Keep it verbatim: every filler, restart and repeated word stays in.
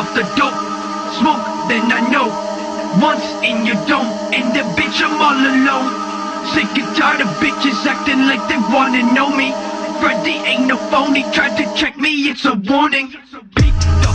off the dope. Smoke, then I know. Once in your dome, and the bitch I'm all alone. Sick and tired of bitches acting like they wanna know me. Freddy ain't no phony, tried to check me, it's a warning. Peep